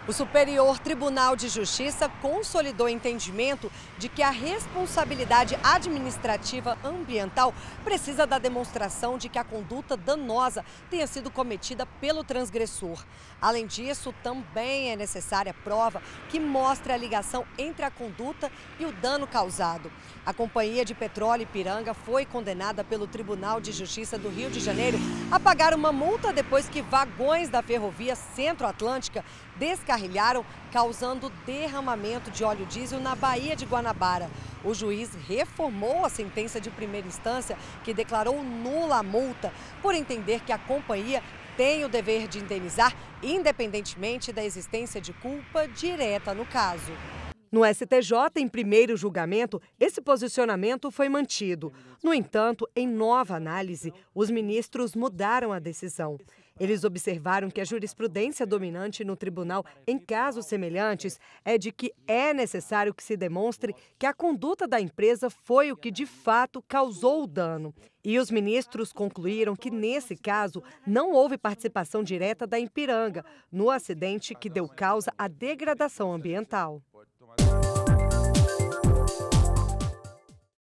O Superior Tribunal de Justiça consolidou o entendimento de que a responsabilidade administrativa ambiental precisa da demonstração de que a conduta danosa tenha sido cometida pelo transgressor. Além disso, também é necessária prova que mostre a ligação entre a conduta e o dano causado. A Companhia de Petróleo Ipiranga foi condenada pelo Tribunal de Justiça do Rio de Janeiro a pagar uma multa depois que vagões da ferrovia Centro-Atlântica descarrilharam, causando derramamento de óleo diesel na Baía de Guanabara. O juiz reformou a sentença de primeira instância, que declarou nula a multa, por entender que a companhia tem o dever de indenizar, independentemente da existência de culpa direta no caso. No STJ, em primeiro julgamento, esse posicionamento foi mantido. No entanto, em nova análise, os ministros mudaram a decisão. Eles observaram que a jurisprudência dominante no tribunal em casos semelhantes é de que é necessário que se demonstre que a conduta da empresa foi o que de fato causou o dano. E os ministros concluíram que, nesse caso, não houve participação direta da Ipiranga no acidente que deu causa à degradação ambiental.